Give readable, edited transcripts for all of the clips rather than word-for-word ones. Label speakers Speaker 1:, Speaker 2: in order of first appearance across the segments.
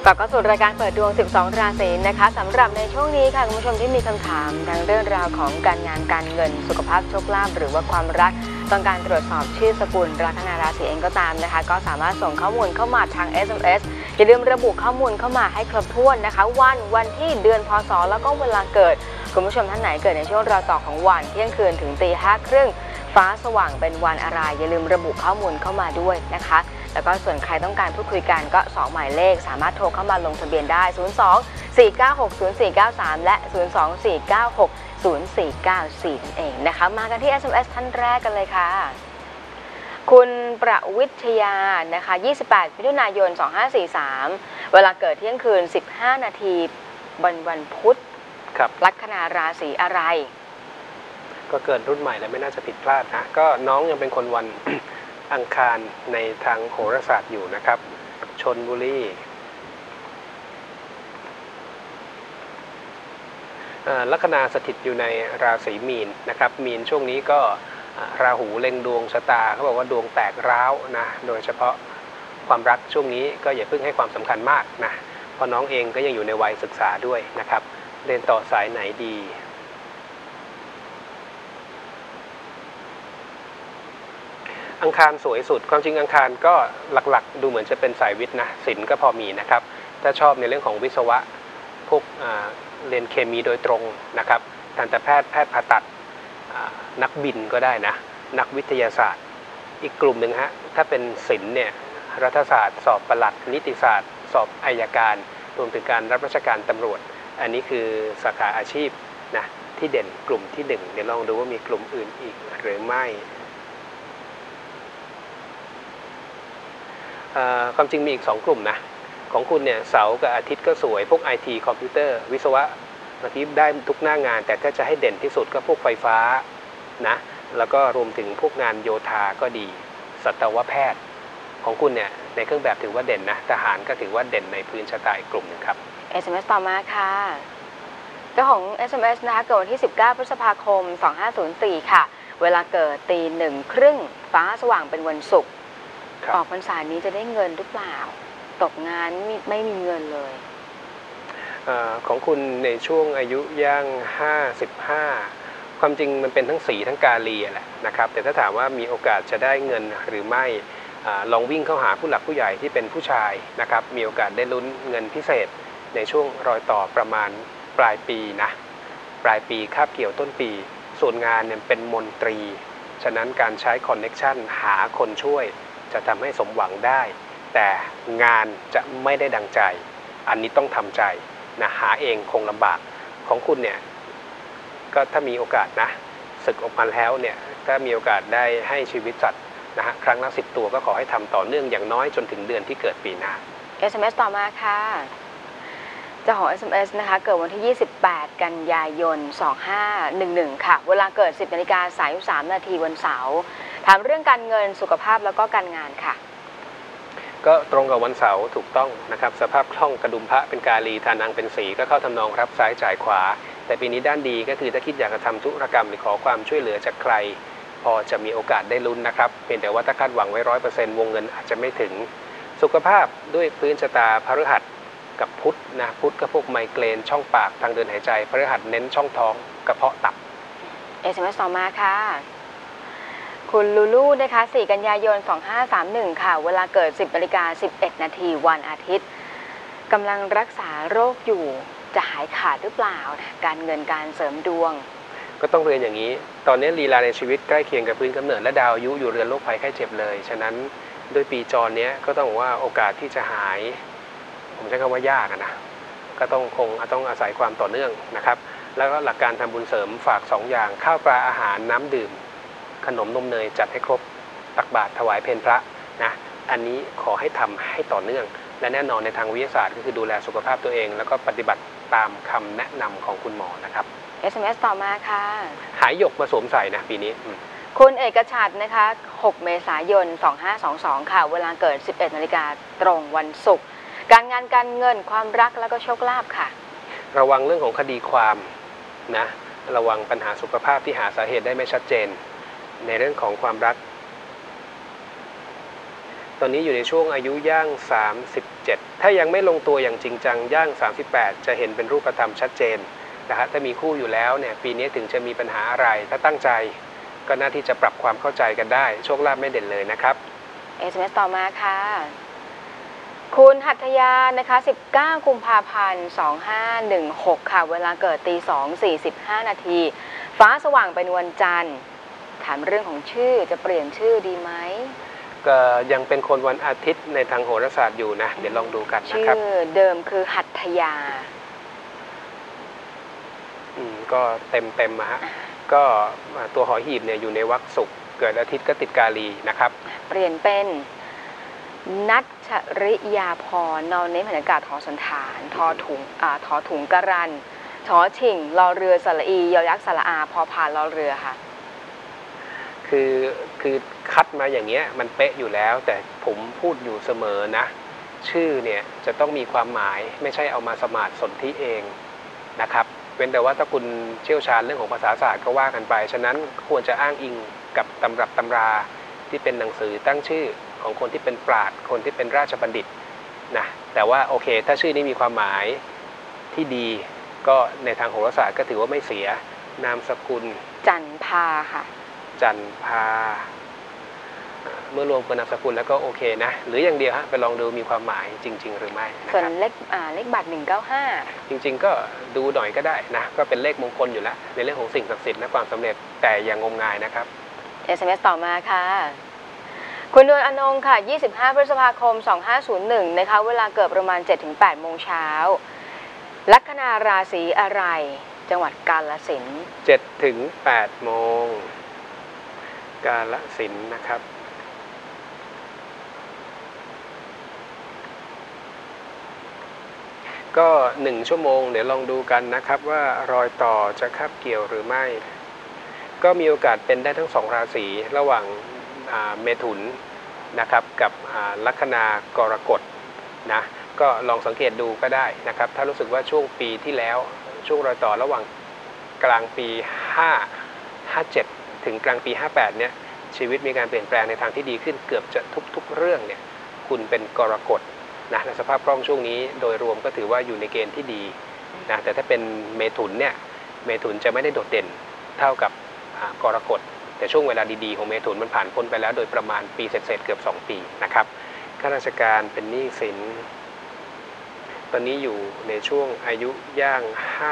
Speaker 1: กลับเข้าสู่รายการเปิดดวง 12 ราศีนะคะสำหรับในช่วงนี้ค่ะคุณผู้ชมที่มีคำถามทางเรื่องราวของการงานการเงินสุขภาพโชคลาภหรือว่าความรักต้องการตรวจสอบชื่อสกุลลัคนาราศีเองก็ตามนะคะก็สามารถส่งข้อมูลเข้ามาทาง SMS อย่าลืมระบุข้อมูลเข้ามาให้ครบถ้วนนะคะวันที่เดือนพศแล้วก็เวลาเกิดคุณผู้ชมท่านไหนเกิดในช่วงรอยต่อของวันเที่ยงคืนถึงตี 5:30ฟ้าสว่างเป็นวันอะไรอย่าลืมระบุข้อมูลเข้ามาด้วยนะคะแล้วก็ส่วนใครต้องการพูดคุยกันก็2หมายเลขสามารถโทรเข้ามาลงทะเบียนได้02-496-0493และ02-496-0494นั่นเองนะคะมากันที่ SMS ท่านแรกกันเลยค่ะคุณประวิทยานะคะ28 มิถุนายน 2543เวลาเกิดเที่ยงคืน15 นาทีวันพุธลัคนาราศีอะไร
Speaker 2: ก็เกิดรุ่นใหม่แล้วไม่น่าจะผิดพลาดนะก็น้องยังเป็นคนวัน อังคารในทางโหราศาสตร์อยู่นะครับชลบุรีลัคนาสถิตอยู่ในราศีมีนนะครับมีนช่วงนี้ก็ราหูเล็งดวงชะตาเขาบอกว่าดวงแตกร้าวนะโดยเฉพาะความรักช่วงนี้ก็อย่าเพิ่งให้ความสำคัญมากนะเพราะน้องเองก็ยังอยู่ในวัยศึกษาด้วยนะครับเรียนต่อสายไหนดีอังคารสวยสุดความจริงอังคารก็หลักๆดูเหมือนจะเป็นสายวิทย์นะศิลป์ก็พอมีนะครับถ้าชอบในเรื่องของวิศวะพวกเรียนเคมีโดยตรงนะครับทันตแพทย์แพทย์ผ่าตัดนักบินก็ได้นะนักวิทยาศาสตร์อีกกลุ่มหนึ่งฮะถ้าเป็นศิลป์เนี่ยรัฐศาสตร์สอบปลัดนิติศาสตร์สอบอัยการรวมถึงการรับราชการตำรวจอันนี้คือสาขาอาชีพนะที่เด่นกลุ่มที่1เดี๋ยวลองดูว่ามีกลุ่มอื่นอีกหรือไม่ความจริงมีอีก2กลุ่มนะของคุณเนี่ยเสาร์กับอาทิตย์ก็สวยพวก IT คอมพิวเตอร์วิศวะบางทีได้ทุกหน้างานแต่ถ้าจะให้เด่นที่สุดก็พวกไฟฟ้านะแล้วก็รวมถึงพวกงานโยธาก็ดีสัตวแพทย์ของคุณเนี่ยในเครื่องแบบถือว่าเด่นนะทหารก็ถือว่าเด่นในพื้นชะตาอีกกลุ่มหนึ่งครับ
Speaker 1: SMS ต่อมาค่ะเจ้าของ SMS นะคะเกิดวันที่19 พฤษภาคม 2504ค่ะเวลาเกิดตี 1:30ฟ้าสว่างเป็นวันศุกร์ออกพรรษานี้จะได้เงินหรือเปล่าตกงานไม่มีเงินเลย
Speaker 2: ของคุณในช่วงอายุย่าง55ความจริงมันเป็นทั้งสีทั้งกาลีแหละนะครับแต่ถ้าถามว่ามีโอกาสจะได้เงินหรือไม่ลองวิ่งเข้าหาผู้หลักผู้ใหญ่ที่เป็นผู้ชายนะครับมีโอกาสได้ลุ้นเงินพิเศษในช่วงรอยต่อประมาณปลายปีนะปลายปีคาบเกี่ยวต้นปีส่วนงานเนี่ยเป็นมนตรีฉะนั้นการใช้คอนเน็กชันหาคนช่วยจะทำให้สมหวังได้แต่งานจะไม่ได้ดังใจอันนี้ต้องทำใจนะหาเองคงลำบากของคุณเนี่ยก็ถ้ามีโอกาสนะศึกออกมาแล้วเนี่ยถ้ามีโอกาสได้ให้ชีวิตสัตว์นะฮะครั้งละ10 ตัวก็ขอให้ทำต่อเนื่องอย่างน้อยจนถึงเดือนที่เกิดปีหน้า
Speaker 1: SMS ต่อมาค่ะเจ้าของ SMS นะคะเกิดวันที่ 28 กันยายน 2511ค่ะเวลาเกิด 10:33 นาทีวันเสาร์ถามเรื่องการเงินสุขภาพแล้วก็การงานค่ะ
Speaker 2: ก็ตรงกับวันเสาร์ถูกต้องนะครับสภาพคล่องกระดุมพระเป็นกาลีทานังเป็นสีก็เข้าทำนองรับซ้ายจ่ายขวาแต่ปีนี้ด้านดีก็คือถ้าคิดอยากจะทำธุรกรรมหรือขอความช่วยเหลือจากใครพอจะมีโอกาสได้ลุ้นนะครับเพียงแต่ว่าถ้าคาดหวังไว้ 100% วงเงินอาจจะไม่ถึงสุขภาพด้วยพื้นชะตาพฤหัสกับพุธนะพุธก็พวกไมเกรนช่องปากทางเดินหายใจพฤหัสเน้นช่องท้องกระเพาะตับ
Speaker 1: SMS ต่อมาค่ะคุณลูลูนะคะ4 กันยายน 2531ค่ะเวลาเกิด 10:11 นาทีวันอาทิตย์กำลังรักษาโรคอยู่จะหายขาดหรือเปล่าการเงินการเสริมดวง
Speaker 2: ก็ต้องเรียนอย่างนี้ตอนนี้ลีลาในชีวิตใกล้เคียงกับพื้นกำเนิดและดาวอายุอยู่เรือนโรคภัยไข้เจ็บเลยฉะนั้นด้วยปีจรนี้ก็ต้องว่าโอกาสที่จะหายผมใช้คำว่ายากนะก็ต้องอาศัยความต่อเนื่องนะครับแล้วก็หลักการทำบุญเสริมฝาก2อย่างข้าวปลาอาหารน้ำดื่มขนมนมเนยจัดให้ครบตักบาตรถวายเพลพระนะอันนี้ขอให้ทำให้ต่อเนื่องและแน่นอนในทางวิทยาศาสตร์ก็คือดูแลสุขภาพตัวเองแล้วก็ปฏิบัติตามคำแนะนำของคุณหมอนะครับ
Speaker 1: SMS ต่อมาค่ะ
Speaker 2: หายหยกมาสวมใส่นะปีนี้
Speaker 1: คุณเอกชัดนะคะ6 เมษายน 2522ค่ะเวลาเกิด 11 นาฬิกาตรงวันศุกร์การงานการเงินความรักแล้วก็โชคลาภค่ะ
Speaker 2: ระวังเรื่องของคดีความนะระวังปัญหาสุขภาพที่หาสาเหตุได้ไม่ชัดเจนในเรื่องของความรักตอนนี้อยู่ในช่วงอายุย่าง 27ถ้ายังไม่ลงตัวอย่างจริงจังย่าง38จะเห็นเป็นรูปธรรมชัดเจนนะฮะถ้ามีคู่อยู่แล้วเนี่ยปีนี้ถึงจะมีปัญหาอะไรถ้าตั้งใจก็น่าที่จะปรับความเข้าใจกันได้โชคลาภไม่เด่นเลยนะครับ
Speaker 1: SMS ต่อมาค่ะคุณหัตถยานะคะ19กุมภาพันธ์2516ค่ะเวลาเกิดตี 2:45 นาทีฟ้าสว่างเป็นวันจันทร์ถามเรื่องของชื่อจะเปลี่ยนชื่อดีไหม
Speaker 2: ก็ยังเป็นคนวันอาทิตย์ในทางโหราศาสตร์อยู่นะเดี๋ยวลองดูกันนะครับ
Speaker 1: ชื่อเดิมคือหัตถยา
Speaker 2: ก็เต็มฮะก็ตัวหอหีบเนี่ยอยู่ในวรรคศุกร์เกิดอาทิตย์ก็ติดกาลีนะครับ
Speaker 1: เปลี่ยนเป็นนัชริยาพรนอนเน้นบรรยากาศทอสันฐานทอถุงกรันชอชิงรอเรือสระอียอยักษ์สระอาพอผ่านรอเรือค่ะ
Speaker 2: คือคัดมาอย่างเงี้ยมันเป๊ะอยู่แล้วแต่ผมพูดอยู่เสมอนะชื่อเนี่ยจะต้องมีความหมายไม่ใช่เอามาสมาร์ทสนธิเองนะครับเว้นแต่ว่าถ้าคุณเชี่ยวชาญเรื่องของภาษาศาสตร์ก็ว่ากันไปฉะนั้นควรจะอ้างอิงกับตำรับตำราที่เป็นหนังสือตั้งชื่อของคนที่เป็นปราชญ์คนที่เป็นราชบัณฑิตนะแต่ว่าโอเคถ้าชื่อนี้มีความหมายที่ดีก็ในทางโหราศาสตร์ก็ถือว่าไม่เสียนามสกุล
Speaker 1: จันพาค่ะ
Speaker 2: จันพาเมื่อรวมกับนามสกุลแล้วก็โอเคนะหรืออย่างเดียวฮะไปลองดูมีความหมายจริงๆหรือไม่
Speaker 1: ส่วนเลขบัตร195
Speaker 2: จริงๆก็ดูหน่อยก็ได้นะก็เป็นเลขมงคลอยู่แล้วในเรื่องของสิ่งศักดิ์สิทธิ์และความสำเร็จแต่อย่างงมงายนะครับ
Speaker 1: SMS ต่อมาค่ะคุณดวงอนงค่ะ25พฤษภาคม2501นะคะเวลาเกิดประมาณ 7-8 โมงเช้าลัคนาราศีอะไรจังหวัดกาฬสินธุ์
Speaker 2: 7-8 โมงกาฬสินธุ์นะครับก็1ชั่วโมงเดี๋ยวลองดูกันนะครับว่ารอยต่อจะคาบเกี่ยวหรือไม่ก็มีโอกาสเป็นได้ทั้ง2ราศีระหว่างเมถุนนะครับกับลัคนากรกฎนะก็ลองสังเกตดูก็ได้นะครับถ้ารู้สึกว่าช่วงปีที่แล้วช่วงรอยต่อระหว่างกลางปี57ถึงกลางปี58เนี่ยชีวิตมีการเปลี่ยนแปลงในทางที่ดีขึ้นเกือบจะทุกเรื่องเนี่ยคุณเป็นกรกฎนะในสภาพคล่องช่วงนี้โดยรวมก็ถือว่าอยู่ในเกณฑ์ที่ดีนะแต่ถ้าเป็นเมถุนเนี่ยเมถุนจะไม่ได้โดดเด่นเท่ากับกรกฎแต่ช่วงเวลาดีๆของเมถุนมันผ่านพ้นไปแล้วโดยประมาณปีเศษเกือบ2ปีนะครับข้าราชการเป็นหนี้สินตอนนี้อยู่ในช่วงอายุย่าง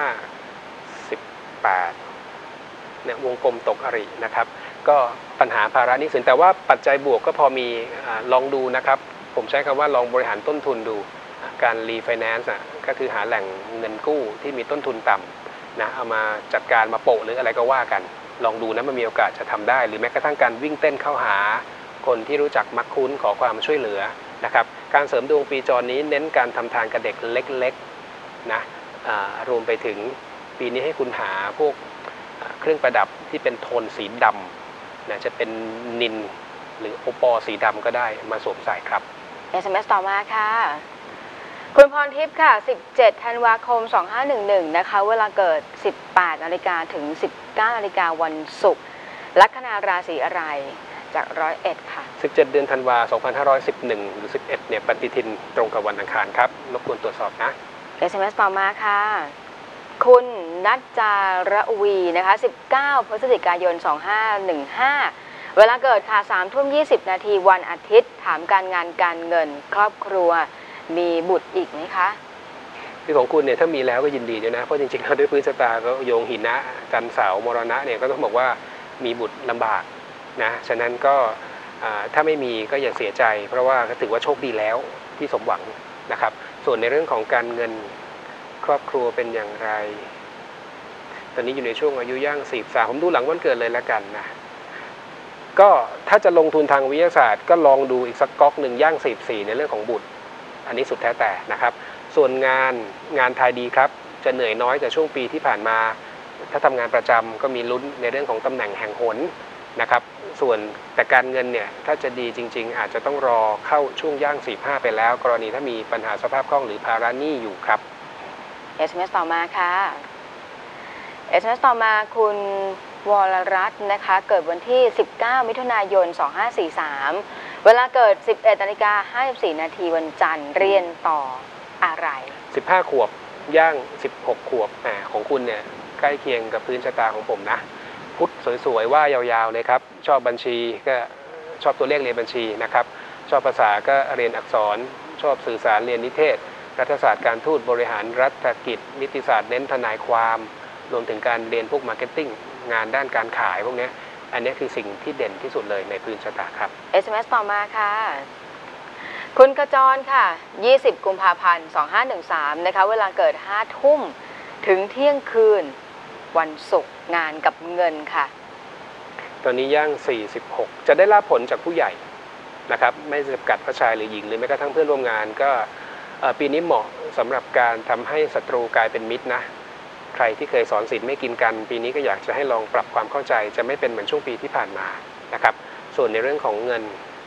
Speaker 2: 58เนี่ยวงกลมตกอรินะครับก็ปัญหาภาระหนี้สินแต่ว่าปัจจัยบวกก็พอมีลองดูนะครับผมใช้คำว่าลองบริหารต้นทุนดูการรีไฟแนนซ์ก็คือหาแหล่งเงินกู้ที่มีต้นทุนต่ำนะเอามาจัดการมาโปะหรืออะไรก็ว่ากันลองดูนะมันมีโอกาสจะทำได้หรือแม้กระทั่งการวิ่งเต้นเข้าหาคนที่รู้จักมักคุ้นขอความช่วยเหลือนะครับการเสริมดวงปีจรนี้เน้นการทำทานกับเด็กเล็กๆนะรวมไปถึงปีนี้ให้คุณหาพวกเครื่องประดับที่เป็นโทนสีดำนะจะเป็นนิลหรือโอปอสีดำก็ได้มาสวมใส่ครับ
Speaker 1: SMS ต่อมาค่ะคุณพรทิพย์ค่ะ17ธันวาคม2511นะคะเวลาเกิด 18 นาฬิกาถึง 19 นาฬิกาวันศุกร์ลัคนาราศีอะไรจาก101ค่ะ
Speaker 2: 17 เดือนธันวา2511หรือ11เนี่ยปฏิทินตรงกับวันอังคารครับรบกวนตรวจสอบนะ
Speaker 1: SMS ต่อมาค่ะคุณนัจจารวีนะคะ19 พฤศจิกายน2515เวลาเกิดค่ะ3:20 นาทีวันอาทิตย์ถามการงานการเงินครอบครัวมีบุตรอีกไหมคะ
Speaker 2: คือของคุณเนี่ยถ้ามีแล้วก็ยินดีด้วยนะเพราะจริงๆแล้วด้วยพื้นชะตาก็โยงหินะกันเสามรณะเนี่ยก็ต้องบอกว่ามีบุตรลำบากนะฉะนั้นก็ถ้าไม่มีก็อย่าเสียใจเพราะว่าก็ถือว่าโชคดีแล้วที่สมหวังนะครับส่วนในเรื่องของการเงินครอบครัวเป็นอย่างไรตอนนี้อยู่ในช่วงอายุย่าง43ผมดูหลังวันเกิดเลยแล้วกันนะก็ถ้าจะลงทุนทางวิทยาศาสตร์ก็ลองดูอีกสักก๊อกหนึ่งย่าง44ในเรื่องของบุตรอันนี้สุดแท้แต่นะครับส่วนงานไทยดีครับจะเหนื่อยน้อยกว่าช่วงปีที่ผ่านมาถ้าทำงานประจำก็มีลุ้นในเรื่องของตำแหน่งแห่งหนนะครับส่วนแต่การเงินเนี่ยถ้าจะดีจริงๆอาจจะต้องรอเข้าช่วงย่าง45ไปแล้วกรณีถ้ามีปัญหาสภาพคล่องหรือภาระหนี้อยู่ครับ
Speaker 1: SMS ต่อมาค่ะ SMS ต่อมาคุณวรรัตน์นะคะเกิดวันที่19 มิถุนายน 2543 เวลาเกิด 11:54 นาทีวันจันทร์เรียนต่ออะไร
Speaker 2: 15 ขวบย่าง 16 ขวบของคุณเนี่ยใกล้เคียงกับพื้นชะตาของผมนะพุทธสวยๆว่ายาวๆเลยครับชอบบัญชีก็ชอบตัวเลขเรียนบัญชีนะครับชอบภาษาก็เรียนอักษรชอบสื่อสารเรียนนิเทศรัฐศาสตร์การทูตบริหารรัฐกิจนิติศาสตร์เน้นทนายความรวมถึงการเรียนพวกมาร์เก็ตติ้งงานด้านการขายพวกนี้อันนี้คือสิ่งที่เด่นที่สุดเลยในพื้นชะตาครับ
Speaker 1: SMS ต่อมาค่ะคุณขจรค่ะ20 กุมภาพันธ์ 2513นะคะเวลาเกิด 5 ทุ่มถึงเที่ยงคืนวันศุกร์งานกับเงินค่ะ
Speaker 2: ตอนนี้ย่าง46จะได้รับผลจากผู้ใหญ่นะครับไม่จำกัดว่าชายหรือหญิงหรือแม้กระทั่งเพื่อนร่วมงานก็ปีนี้เหมาะสำหรับการทำให้ศัตรูกลายเป็นมิตรนะใครที่เคยสอนศีลไม่กินกันปีนี้ก็อยากจะให้ลองปรับความเข้าใจจะไม่เป็นเหมือนช่วงปีที่ผ่านมานะครับส่วนในเรื่องของเงิน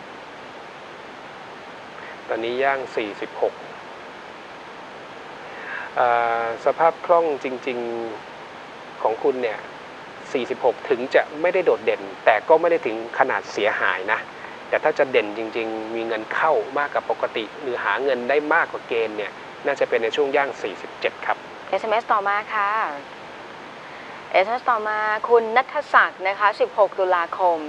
Speaker 2: ตอนนี้ย่าง46สภาพคล่องจริงๆของคุณเนี่ย46ถึงจะไม่ได้โดดเด่นแต่ก็ไม่ได้ถึงขนาดเสียหายนะแต่ถ้าจะเด่นจริงๆมีเงินเข้ามากกว่าปกติหรือหาเงินได้มากกว่าเกณฑ์เนี่ยน่าจะเป็นในช่วงย่าง47ครับ
Speaker 1: SMS ต่อมาค่ะ SMS ต่อมาคุณณัฐศักดิ์นะคะ16 ตุลาคม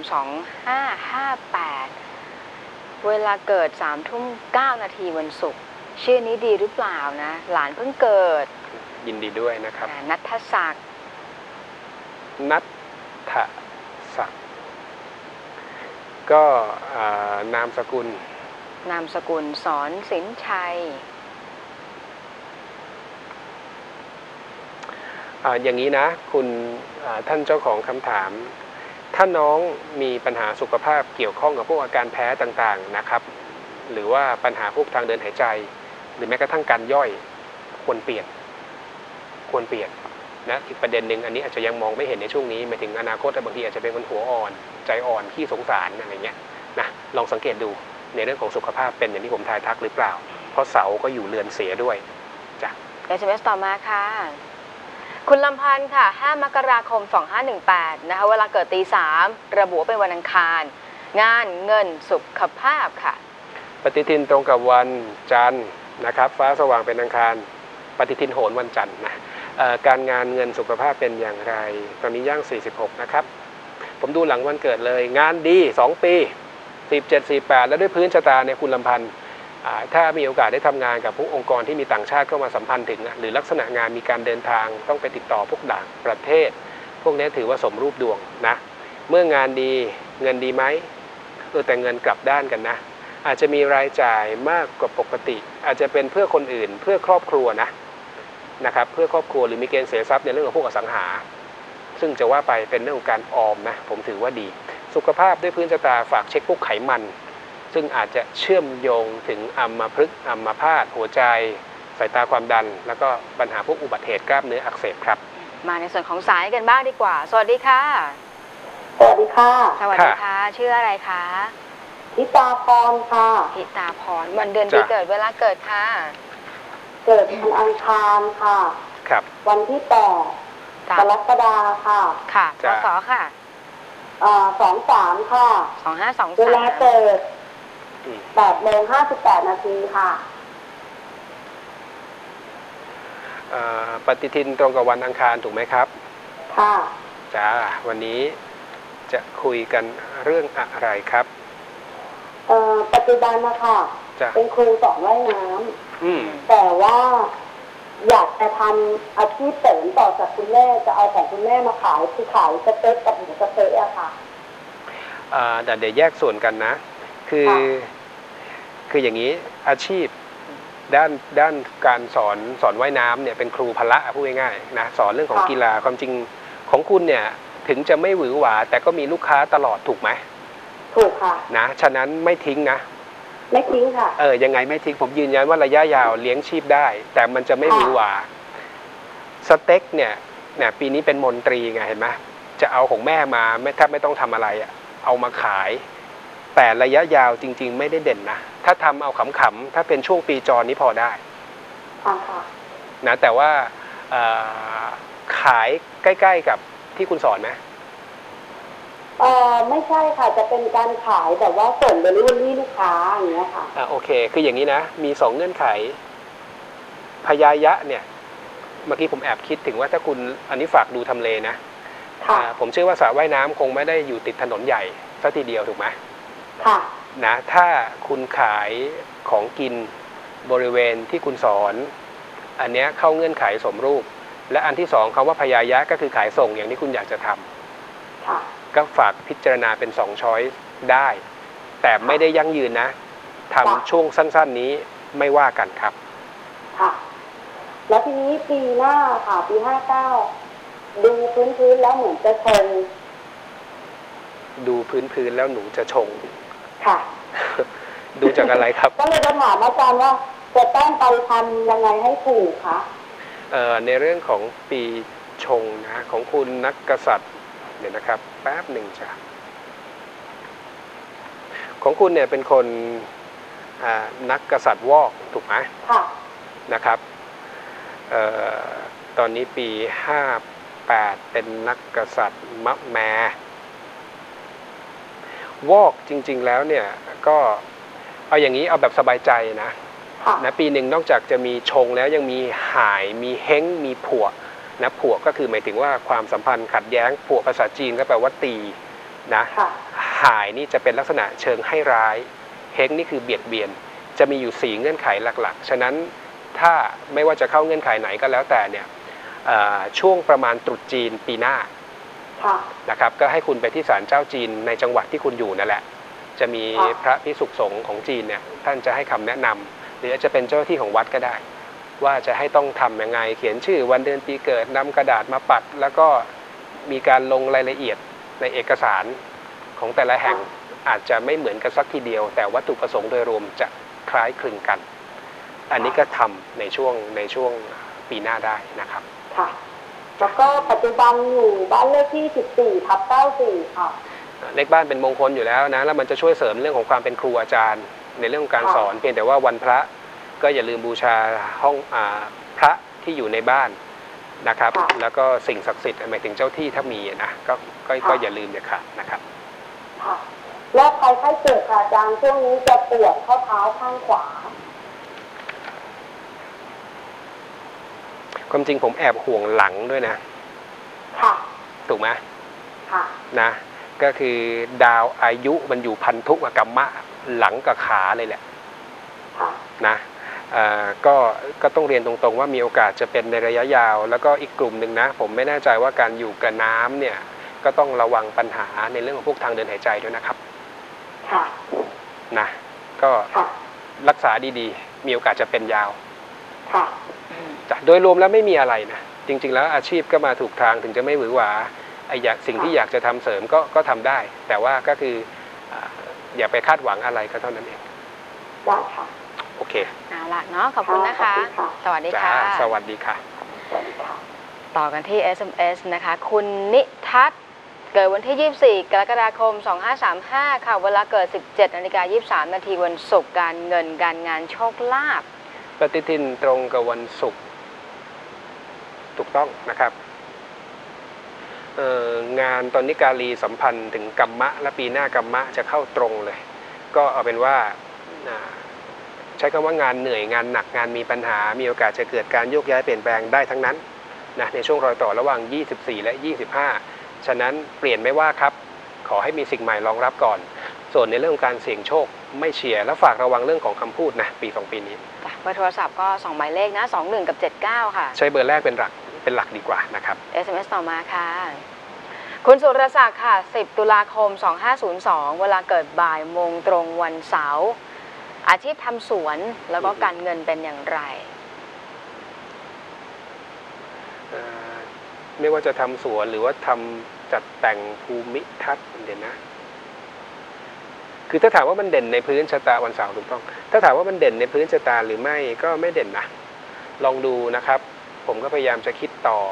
Speaker 1: 2558เวลาเกิด 3:09 นาทีวันศุกร์ชื่อนี้ดีหรือเปล่านะหลานเพิ่งเกิด
Speaker 2: ยินดีด้วยนะครับ
Speaker 1: ณัฐศักดิ์
Speaker 2: ณัฐศักดิ์ก็นามสกุล
Speaker 1: สอนสินชัย
Speaker 2: อย่างนี้นะคุณท่านเจ้าของคำถามถ้าน้องมีปัญหาสุขภาพเกี่ยวข้องกับพวกอาการแพ้ต่างๆนะครับหรือว่าปัญหาพวกทางเดินหายใจหรือแม้กระทั่งการย่อยควรเปลี่ยนนะอีกประเด็นหนึ่งอันนี้อาจจะยังมองไม่เห็นในช่วงนี้หมายถึงอนาคตแต่บางทีอาจจะเป็นคนหัวอ่อนใจอ่อนขี้สงสารอะไรเงี้ยนะลองสังเกตดูในเรื่องของสุขภาพเป็นอย่างที่ผมทายทักหรือเปล่าเพราะเสาก็อยู่เรือนเสียด้วยจ้ะ
Speaker 1: SMS ต่อมาค่ะคุณลำพันธ์ค่ะ5 มกราคม 2518นะคะเวลาเกิดตี 3ระบุเป็นวันอังคารงานเงินสุขภาพค่ะ
Speaker 2: ปฏิทินตรงกับวันจันทร์นะครับฟ้าสว่างเป็นอังคารปฏิทินโหรวันจันทร์นะการงานเงินสุขภาพเป็นอย่างไรตอนนี้ย่าง46นะครับผมดูหลังวันเกิดเลยงานดี2 ปี47 48แล้วด้วยพื้นชะตาในคุณลำพันธ์ถ้ามีโอกาสได้ทำงานกับพวกองค์กรที่มีต่างชาติเข้ามาสัมพันธ์ถึงหรือลักษณะงานมีการเดินทางต้องไปติดต่อพวกต่างประเทศพวกนี้ถือว่าสมรูปดวงนะเมื่องานดีเงินดีไหมแต่เงินกลับด้านกันนะอาจจะมีรายจ่ายมากกว่าปกติอาจจะเป็นเพื่อคนอื่นเพื่อครอบครัวนะครับเพื่อครอบครัวหรือมีเกณฑ์เสียทรัพย์ในเรื่องของพวกอสังหาซึ่งจะว่าไปเป็นเรื่องของการออมนะผมถือว่าดีสุขภาพด้วยพื้นชะตาฝากเช็คพวกไขมันซึ่งอาจจะเชื่อมโยงถึงอัมพฤกษ์อัมพาตหัวใจสายตาความดันแล้วก็ปัญหาพวกอุบัติเหตุกล้ามเนื้ออักเสบครับ
Speaker 1: มาในส่วนของสายกันบ้างดีกว่าสวัสดีค่ะ
Speaker 3: สวัสดีค่ะ
Speaker 1: สวัสดีค่ะชื่ออะไรคะ
Speaker 3: พิตาพรค่ะ
Speaker 1: พิตาพรวันเดือนปีเกิดเวลาเกิดค่ะ
Speaker 3: เกิดวันอังคารค่ะ
Speaker 2: ครับ
Speaker 3: วันที่8 กรกฎาคมค่ะ
Speaker 1: ค่ะพศค่ะ
Speaker 3: 23ค่ะ
Speaker 1: 2523
Speaker 3: เวลาเกิด8:58 นาทีค่ะ
Speaker 2: ปฏิทินตรงกับวันอังคารถูกไหมครับ
Speaker 3: ค่ะ
Speaker 2: จ้าวันนี้จะคุยกันเรื่องอะไรครับ
Speaker 3: ปัจจุบันนะคะเป็นครูสอนว่ายน้ำแต่ว่าอยากจะทำอาชีพเสริมต่อจากคุณแม่จะเอาของคุณแม่มาขายคือขายสเต็กกับหมูสะเต๊ะอะค่ะ
Speaker 2: แต่เดี๋ยวแยกส่วนกันนะคืออย่างนี้อาชีพด้านการสอนว่ายน้ำเนี่ยเป็นครูพละพูดง่ายๆนะสอนเรื่องของกีฬาความจริงของคุณเนี่ยถึงจะไม่หวือหวาแต่ก็มีลูกค้าตลอดถูกไหม
Speaker 3: ถูกค่ะ
Speaker 2: นะฉะนั้นไม่ทิ้งนะ
Speaker 3: ไม่ทิ้งค่ะ
Speaker 2: ยังไงไม่ทิ้งผมยืนยันว่าระยะยาวเลี้ยงชีพได้แต่มันจะไม่หวือหวาสเต็กเนี่ยปีนี้เป็นมนตรีไงเห็นไหมจะเอาของแม่มาถ้าไม่ต้องทำอะไรเอามาขายแต่ระยะยาวจริงๆไม่ได้เด่นนะถ้าทำเอาขำๆถ้าเป็นช่วงปีจรนี้พอได้นะแต่ว่าขายใกล้ๆกับที่คุณสอนไหม
Speaker 3: ไม่ใช่ค่ะจะเป็นการขายแต่ว่าส่งเดลิเวอรี่ลูกค้าอย่างเงี้ยค่ะ
Speaker 2: โอเคคืออย่างนี้นะมี2เงื่อนไขพยายะเนี่ยเมื่อกี้ผมแอบคิดถึงว่าถ้าคุณอันนี้ฝากดูทำเลนะผมเชื่อว่าสระว่ายน้ำคงไม่ได้อยู่ติดถนนใหญ่สักทีเดียวถูกไหม
Speaker 3: ค่ะ
Speaker 2: นะถ้าคุณขายของกินบริเวณที่คุณสอนอันนี้เข้าเงื่อนไขสมรูปและอันที่2คำว่าพยายะก็คือขายส่งอย่างที่คุณอยากจะทำก็ฝากพิจารณาเป็น2ช้อยส์ได้แต่ไม่ได้ยั่งยืนนะทำช่วงสั้นๆนี้ไม่ว่ากันครับ
Speaker 3: ค่ะแล้วทีนี้ปีหน้าค่ะปี59ดูพื้นแล้วเหมือนจะชง
Speaker 2: ดูพื้นแล้วหนูจะชง
Speaker 3: ค่ะ
Speaker 2: ดูจากอะไรครับ
Speaker 3: ก็เลยจะถามอาจารย์ว่าจะต้องไปทำยังไงให้ถูกคะ
Speaker 2: ในเรื่องของปีชงนะของคุณนักกษัตริย์เดี๋ยวนะครับแป๊บหนึ่งจ้ะของคุณเนี่ยเป็นคนนักกษัตริย์วอกถูกไหม
Speaker 3: ค่ะ
Speaker 2: นะครับตอนนี้ปี58เป็นนักกษัตริย์มะแมวอกจริงๆแล้วเนี่ยก็เอาอย่างนี้เอาแบบสบายใจนะปีหนึ่งนอกจากจะมีชงแล้วยังมีห่ายมีเฮ้งมีผัวนะผัวก็คือหมายถึงว่าความสัมพันธ์ขัดแย้งผัวภาษาจีนก็แปลว่าตีนะห่ายนี่จะเป็นลักษณะเชิงให้ร้ายเฮ้งนี่คือเบียดเบียนจะมีอยู่4เงื่อนไขหลักๆฉะนั้นถ้าไม่ว่าจะเข้าเงื่อนไขไหนก็แล้วแต่เนี่ยช่วงประมาณตรุษจีนปีหน้านะครับก็ให้คุณไปที่ศาลเจ้าจีนในจังหวัดที่คุณอยู่นั่นแหละจะมีพระภิกษุสงฆ์ของจีนเนี่ยท่านจะให้คำแนะนำหรืออาจจะเป็นเจ้าหน้าที่ของวัดก็ได้ว่าจะให้ต้องทำยังไงเขียนชื่อวันเดือนปีเกิดนำกระดาษมาปัดแล้วก็มีการลงรายละเอียดในเอกสารของแต่ละแห่งอาจจะไม่เหมือนกันสักทีเดียวแต่วัตถุประสงค์โดยรวมจะคล้ายคลึงกันอันนี้ก็ทำในช่วงปีหน้าได้นะครับ
Speaker 3: ค่ะแล้วก็ปัจจุบันอยู่บ้านเลขที่14/94ค่ะ
Speaker 2: เลขบ้านเป็นมงคลอยู่แล้วนะแล้วมันจะช่วยเสริมเรื่องของความเป็นครูอาจารย์ในเรื่องของการสอนเพียงแต่ว่าวันพระก็อย่าลืมบูชาห้องพระที่อยู่ในบ้านนะครับแล้วก็สิ่งศักดิ์สิทธิ์หมายถึงเจ้าที่ถ้ามีนะก็อย่าลืมเด็ดขาดนะครับ
Speaker 3: แล้วใครไข้เจ็บค่ะอาจารย์ช่วงนี้จะปวดข้อเท้าข้างขวา
Speaker 2: ความจริงผมแอบห่วงหลังด้วยนะ
Speaker 3: ค่ะ
Speaker 2: ถูกไหม
Speaker 3: ค่ะ
Speaker 2: นะก็คือดาวอายุมันอยู่พันธุกับกรรมะหลังกับขาเลยแหละนะก็ต้องเรียนตรงๆว่ามีโอกาสจะเป็นในระยะยาวแล้วก็อีกกลุ่มหนึ่งนะผมไม่แน่ใจว่าการอยู่กับน้ำเนี่ยก็ต้องระวังปัญหาในเรื่องของพวกทางเดินหายใจด้วยนะครับ
Speaker 3: ค่ะ
Speaker 2: นะก็รักษาดีๆมีโอกาสจะเป็นยาว
Speaker 3: ค่ะ
Speaker 2: โดยรวมแล้วไม่มีอะไรนะจริงๆแล้วอาชีพก็มาถูกทางถึงจะไม่หวือหวาสิ่งที่อยากจะทำเสริมก็ทำได้แต่ว่าก็คืออย่าไปคาดหวังอะไรก็เท่านั้นเอง
Speaker 3: ได้ค่ะ
Speaker 2: โอเค
Speaker 1: เอาล่ะเนาะขอบคุณนะคะสวัสดีค่ะ
Speaker 2: สวัสดีค่ะ
Speaker 1: ต่อกันที่ SMS นะคะคุณนิทัศน์เกิดวันที่24กรกฎาคม2535ค่ะเวลาเกิด 17:23 นาทีวันศุกร์การเงินการงานโชคลาภ
Speaker 2: ปฏิทินตรงกับวันศุกร์ถูกต้องนะครับงานตอนนี้กาลีสัมพันธ์ถึงกัมมะและปีหน้ากัมมะจะเข้าตรงเลยก็เอาเป็นว่าใช้คำว่างานเหนื่อยงานหนักงานมีปัญหามีโอกาสจะเกิดการโยกย้ายเปลี่ยนแปลงได้ทั้งนั้นนะในช่วงรอยต่อระหว่าง24และ25ฉะนั้นเปลี่ยนไม่ว่าครับขอให้มีสิ่งใหม่รองรับก่อนส่วนในเรื่องการเสี่ยงโชคไม่เชียร์และฝากระวังเรื่องของคำพูดนะปี2ปีนี้
Speaker 1: เบอร์โทรศัพท์ก็2หมายเลขนะ21กับ79ค่ะ
Speaker 2: ใช้เบอร์แรกเป็นหลักดีกว่านะครับ
Speaker 1: SMS ต่อมาค่ะคุณสุรศักดิ์ค่ะ10ตุลาคม2502เวลาเกิดบ่ายโมงตรงวันเสาร์อาชีพทำสวนแล้วก็การเงินเป็นอย่างไร
Speaker 2: ไม่ว่าจะทำสวนหรือว่าทำจัดแต่งภูมิทัศน์เด่นนะคือถ้าถามว่ามันเด่นในพื้นชะตาวันเสาร์ถูกต้องถ้าถามว่ามันเด่นในพื้นชะตาหรือไม่ก็ไม่เด่นนะลองดูนะครับผมก็พยายามจะคิดต่อ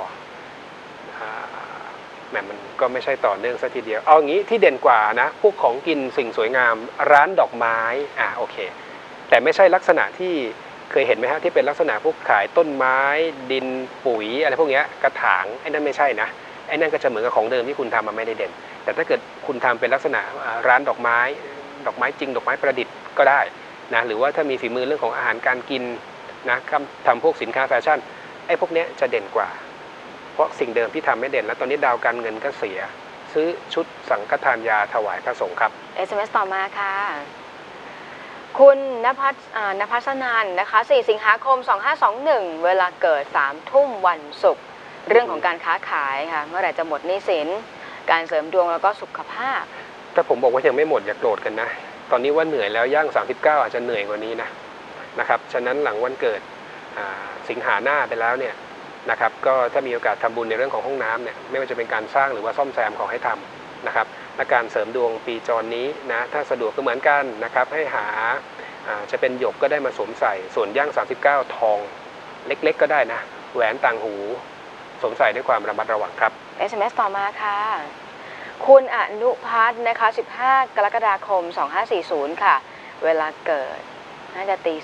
Speaker 2: แหมมันก็ไม่ใช่ต่อเนื่องซะทีเดียวเอางี้ที่เด่นกว่านะพวกของกินสิ่งสวยงามร้านดอกไม้โอเคแต่ไม่ใช่ลักษณะที่เคยเห็นไหมฮะที่เป็นลักษณะพวกขายต้นไม้ดินปุ๋ยอะไรพวกนี้กระถางไอ้นั่นไม่ใช่นะไอ้นั่นก็จะเหมือนกับของเดิมที่คุณทำมันไม่ได้เด่นแต่ถ้าเกิดคุณทำเป็นลักษณะร้านดอกไม้จริงดอกไม้ประดิษฐ์ก็ได้นะหรือว่าถ้ามีฝีมือเรื่องของอาหารการกินนะทำพวกสินค้าแฟชั่นไอ้พวกนี้จะเด่นกว่าเพราะสิ่งเดิมที่ทำไม่เด่นแล้วตอนนี้ดาวการเงินก็เสียซื้อชุดสังฆทานยาถวายพระสงฆ์ครับ
Speaker 1: SMS ต่อมาค่ะคุณณภัสนันนะคะ4 สิงหาคม 2521เวลาเกิด 3 ทุ่มวันศุกร์เรื่องของการค้าขายค่ะเมื่อไหร่จะหมดหนี้สินการเสริมดวงแล้วก็สุขภาพ
Speaker 2: ถ้าผมบอกว่ายังไม่หมดอย่าโกรธกันนะตอนนี้ว่าเหนื่อยแล้วย่าง39อาจจะเหนื่อยกว่านี้นะครับฉะนั้นหลังวันเกิดสิงหาหน้าไปแล้วเนี่ยนะครับก็ถ้ามีโอกาสทำบุญในเรื่องของห้องน้ำเนี่ยไม่ว่าจะเป็นการสร้างหรือว่าซ่อมแซมขอให้ทำนะครับและการเสริมดวงปีจรนี้นะถ้าสะดวกก็เหมือนกันนะครับให้หาจะเป็นหยกก็ได้มาสวมใส่ส่วนย่าง39ทองเล็กๆก็ได้นะแหวนต่างหูสวมใส่ด้วยความระมัดระวังครับ
Speaker 1: SMS ต่อมาค่ะคุณอนุพัฒน์นะคะ15 กรกฎาคม 2540ค่ะเวลาเกิดน่าจะตี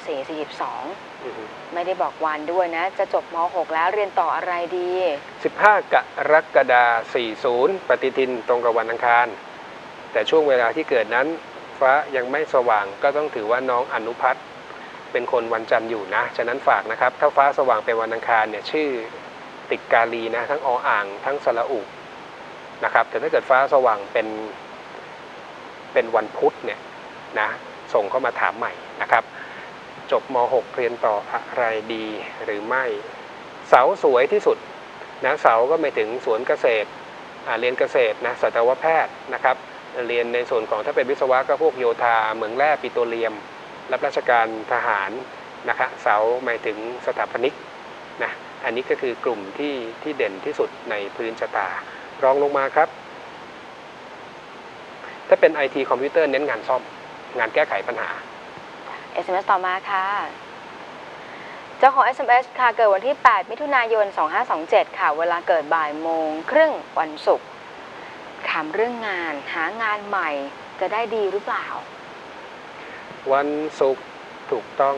Speaker 1: 4:42ไม่ได้บอกวันด้วยนะจะจบม.6 แล้วเรียนต่ออะไรดี
Speaker 2: 15 กรกฎาคม 40ปฏิทินตรงกับวันอังคารแต่ช่วงเวลาที่เกิดนั้นฟ้ายังไม่สว่างก็ต้องถือว่าน้องอนุพัฒน์เป็นคนวันจันทร์อยู่นะฉะนั้นฝากนะครับถ้าฟ้าสว่างเป็นวันอังคารเนี่ยชื่อติดกาลีนะทั้งออ่างทั้งสระอุนะครับแต่ถ้าเกิดฟ้าสว่างเป็นวันพุธเนี่ยนะส่งเข้ามาถามใหม่นะครับจบม.6 เรียนต่ออะไรดีหรือไม่เสาสวยที่สุดนะเสาก็ไม่ถึงสวนเกษตรเรียนเกษตรนะสัตวแพทย์นะครับเรียนในส่วนของถ้าเป็นวิศวะก็พวกโยธาเหมืองแร่ปิโตรเลียมรับราชการทหารนะครับเสาหมายถึงสถาปนิกนะอันนี้ก็คือกลุ่มที่เด่นที่สุดในพื้นชะตารองลงมาครับถ้าเป็น IT คอมพิวเตอร์เน้นงานซ่อมงานแก้ไขปัญหา
Speaker 1: SMS ต่อมาค่ะเจ้าของ SMS ค่ะเกิดวันที่ 8 มิถุนายน 2527ค่ะเวลาเกิดบ่ายโมงครึ่งวันศุกร์ถามเรื่องงานหางานใหม่จะได้ดีหรือเปล่า
Speaker 2: วันศุกร์ถูกต้อง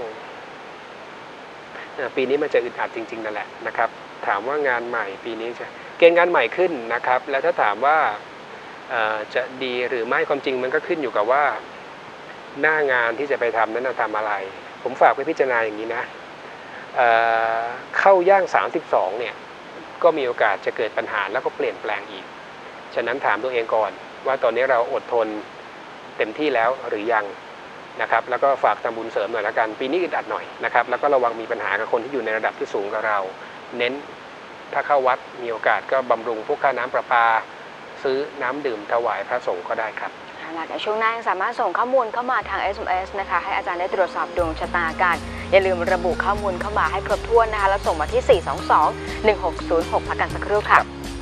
Speaker 2: ปีนี้มันจะอึดอัดจริงๆนั่นแหละนะครับถามว่างานใหม่ปีนี้จะเกณฑ์งานใหม่ขึ้นนะครับแล้วถ้าถามว่าจะดีหรือไม่ความจริงมันก็ขึ้นอยู่กับว่าหน้างานที่จะไปทำนั้นทำอะไรผมฝากไปพิจารณาอย่างนี้นะเข้าย่าง32เนี่ยก็มีโอกาสจะเกิดปัญหาแล้วก็เปลี่ยนแปลงอีกฉะนั้นถามตัวเองก่อนว่าตอนนี้เราอดทนเต็มที่แล้วหรือยังนะครับแล้วก็ฝากทำบุญเสริมหน่อยละกันปีนี้อึดอัดหน่อยนะครับแล้วก็ระวังมีปัญหากับคนที่อยู่ในระดับที่สูงกว่าเราเน้นถ้าเข้าวัดมีโอกาสก็บำรุงพวกค่าน้ำประปาซื้อน้ำดื่มถวายพระสงฆ์ก็ได้ครับ
Speaker 1: ในช่วงหน้าสามารถส่งข้อมูลเข้ามาทาง SMS นะคะให้อาจารย์ได้ตรวจสอบดวงชะตากันอย่าลืมระบุข้อมูลเข้ามาให้ครบถ้วนนะคะแล้วส่งมาที่ 422-1606 พักกันสักครู่ค่ะ